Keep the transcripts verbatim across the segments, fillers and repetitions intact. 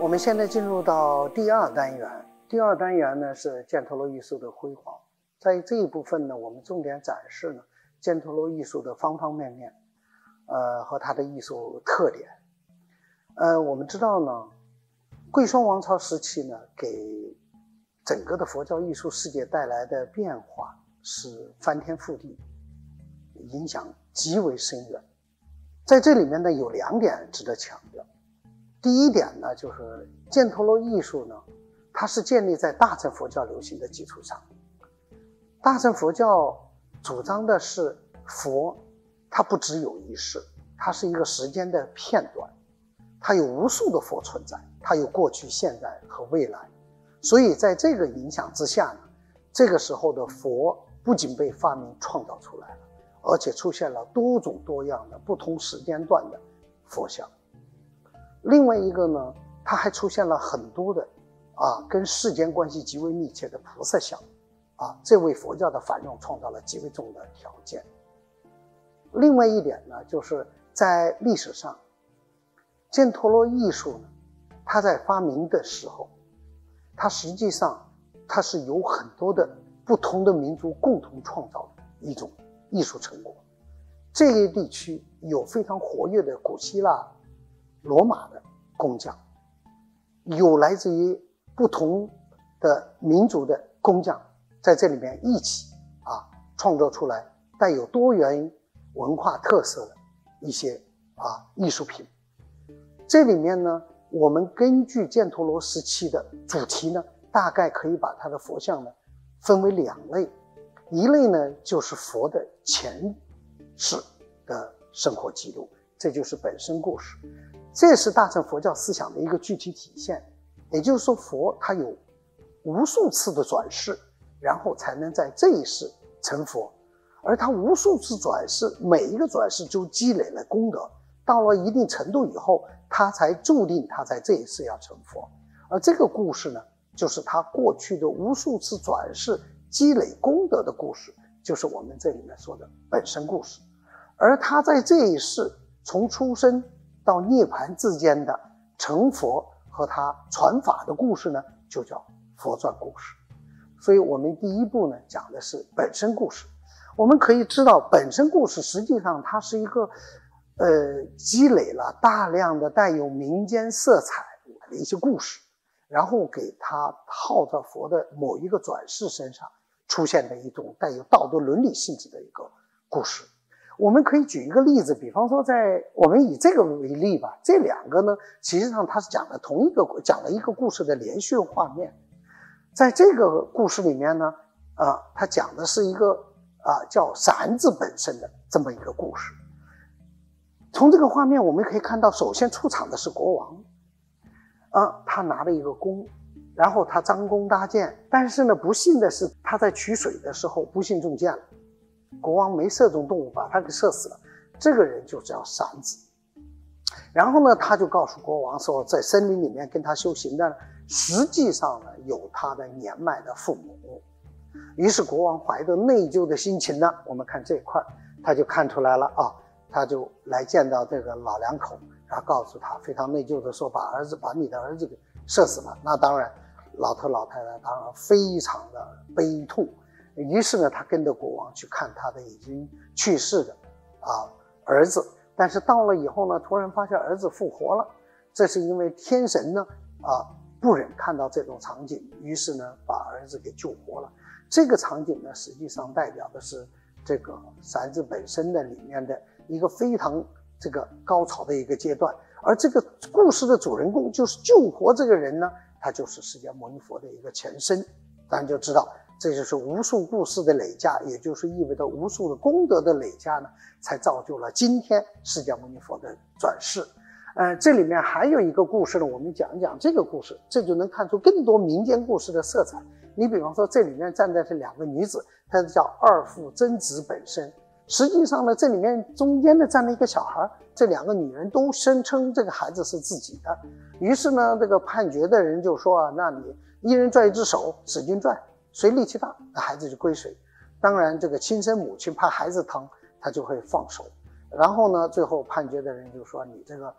们现在进入到第二单元，第二单元呢是犍陀罗艺术的辉煌。在这一部分呢，我们重点展示呢犍陀罗艺术的方方面面，呃和它的艺术特点。呃，我们知道呢，贵霜王朝时期呢，给整个的佛教艺术世界带来的变化是翻天覆地，影响极为深远。在这里面呢，有两点值得强调。第一点呢，就是犍陀罗艺术呢，它是建立在大乘佛教流行的基础上。大乘佛教主张的是佛，它不只有一世，它是一个时间的片段，它有无数的佛存在，它有过去、现在和未来。所以在这个影响之下呢，这个时候的佛不仅被发明创造出来了，而且出现了多种多样的不同时间段的佛像。另外一个呢，它还出现了很多的啊跟世间关系极为密切的菩萨像啊，这为佛教的繁荣创造了极为重要的条件。另外一点呢，就是在历史上，犍陀罗艺术呢，它在发明的时候，它实际上它是有很多的不同的民族共同创造的一种艺术成果。这个地区有非常活跃的古希腊、罗马的工匠，有来自于不同的民族的工匠，在这里面一起啊创造出来带有多元文化特色的一些啊艺术品。这里面呢，我们根据犍陀罗时期的主题呢，大概可以把它的佛像呢分为两类。一类呢，就是佛的前世的生活记录，这就是本身故事，这是大乘佛教思想的一个具体体现。也就是说，佛他有无数次的转世，然后才能在这一世成佛，而他无数次转世，每一个转世就积累了功德，到了一定程度以后，他才注定他在这一世要成佛。而这个故事呢，就是他过去的无数次转世积累功德的故事，就是我们这里面说的本身故事。而他在这一世从出生到涅槃之间的成佛和他传法的故事呢，就叫佛传故事。所以我们第一步呢，讲的是本身故事。我们可以知道，本身故事实际上它是一个呃积累了大量的带有民间色彩的一些故事，然后给它套在佛的某一个转世身上出现的一种带有道德伦理性质的一个故事。我们可以举一个例子，比方说在我们以这个为例吧，这两个呢，实际上它是讲的同一个讲了一个故事的连续画面。在这个故事里面呢，啊，它讲的是一个啊叫闪子本身的这么一个故事。从这个画面我们可以看到，首先出场的是国王，啊，他拿了一个弓，然后他张弓搭箭，但是呢，不幸的是他在取水的时候不幸中箭了。国王没射中动物，把他给射死了。这个人就叫闪子。然后呢，他就告诉国王说，在森林里面跟他修行的，实际上呢有他的年迈的父母。于是国王怀着内疚的心情呢，我们看这一块，他就看出来了啊，他就来见到这个老两口，然后告诉他非常内疚的说，把儿子把你的儿子给射死了。那当然，老头老太太当然非常的悲痛。于是呢，他跟着国王去看他的已经去世的啊儿子，但是到了以后呢，突然发现儿子复活了。这是因为天神呢啊不忍看到这种场景，于是呢把儿子给救活了。这个场景呢，实际上代表的是这个闪子本身的里面的一个非常这个高潮的一个阶段。而这个故事的主人公就是救活这个人呢，他就是释迦牟尼佛的一个前身。咱就知道，这就是无数故事的累加，也就是意味着无数的功德的累加呢，才造就了今天释迦牟尼佛的转世。呃，这里面还有一个故事呢，我们讲一讲这个故事，这就能看出更多民间故事的色彩。你比方说，这里面站在这两个女子，她叫二父真子本身。实际上呢，这里面中间呢站了一个小孩，这两个女人都声称这个孩子是自己的。于是呢，这个判决的人就说啊，那你一人拽一只手，使劲拽，谁力气大，那孩子就归谁。当然，这个亲生母亲怕孩子疼，她就会放手。然后呢，最后判决的人就说，你这个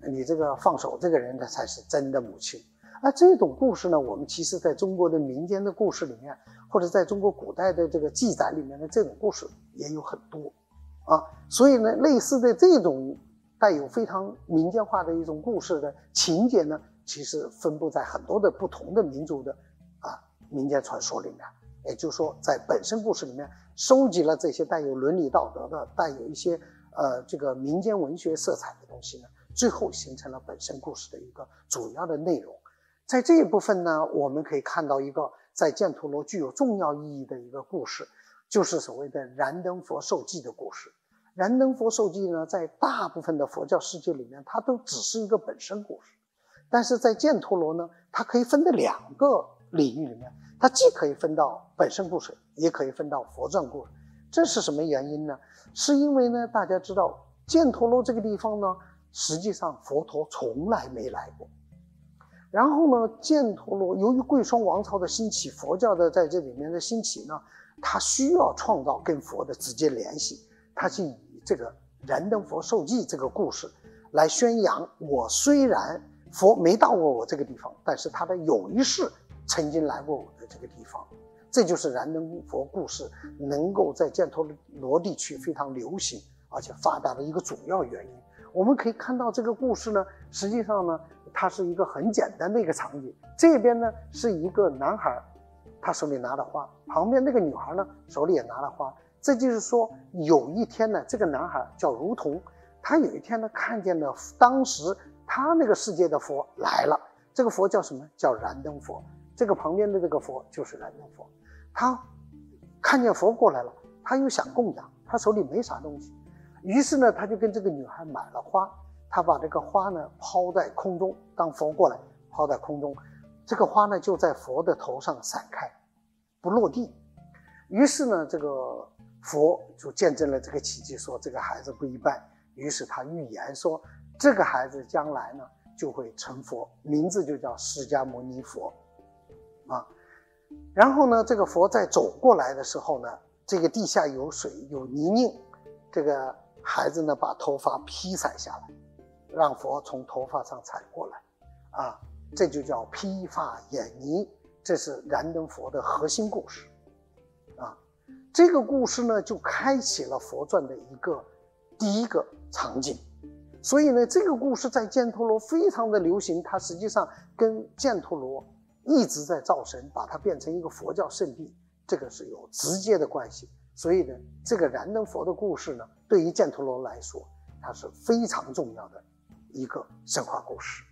你这个放手这个人呢才是真的母亲。而这种故事呢，我们其实在中国的民间的故事里面，或者在中国古代的这个记载里面的这种故事也有很多啊。所以呢，类似的这种带有非常民间化的一种故事的情节呢，其实分布在很多的不同的民族的啊民间传说里面。也就是说，在本身故事里面收集了这些带有伦理道德的、带有一些呃这个民间文学色彩的东西呢，最后形成了本身故事的一个主要的内容。在这一部分呢，我们可以看到一个在犍陀罗具有重要意义的一个故事，就是所谓的燃灯佛受记的故事。燃灯佛受记呢，在大部分的佛教世界里面，它都只是一个本身故事，但是在犍陀罗呢，它可以分的两个领域里面，它既可以分到本身故事，也可以分到佛传故事。这是什么原因呢？是因为呢，大家知道犍陀罗这个地方呢，实际上佛陀从来没来过。然后呢，犍陀罗由于贵霜王朝的兴起，佛教的在这里面的兴起呢，它需要创造跟佛的直接联系，它是以这个燃灯佛受记这个故事来宣扬，我虽然佛没到过我这个地方，但是他的有一世曾经来过我的这个地方。这就是燃灯佛故事能够在犍陀罗地区非常流行而且发达的一个主要原因。我们可以看到这个故事呢，实际上呢，它是一个很简单的一个场景。这边呢是一个男孩，他手里拿了花，旁边那个女孩呢手里也拿了花。这就是说，有一天呢，这个男孩叫如同，他有一天呢看见了当时他那个世界的佛来了。这个佛叫什么？叫燃灯佛。这个旁边的这个佛就是燃灯佛。他看见佛过来了，他又想供养，他手里没啥东西，于是呢，他就跟这个女孩买了花，他把这个花呢抛在空中，当佛过来抛在空中，这个花呢就在佛的头上散开，不落地。于是呢，这个佛就见证了这个奇迹，说这个孩子不一般。于是他预言说，这个孩子将来呢就会成佛，名字就叫释迦牟尼佛啊。然后呢，这个佛在走过来的时候呢，这个地下有水有泥泞，这个孩子呢把头发披散下来，让佛从头发上踩过来啊，这就叫披发掩泥。这是燃灯佛的核心故事啊。这个故事呢就开启了佛传的一个第一个场景。所以呢，这个故事在犍陀罗非常的流行，它实际上跟犍陀罗一直在造神，把它变成一个佛教圣地，这个是有直接的关系。所以呢，这个燃灯佛的故事呢，对于犍陀罗来说，它是非常重要的一个神话故事。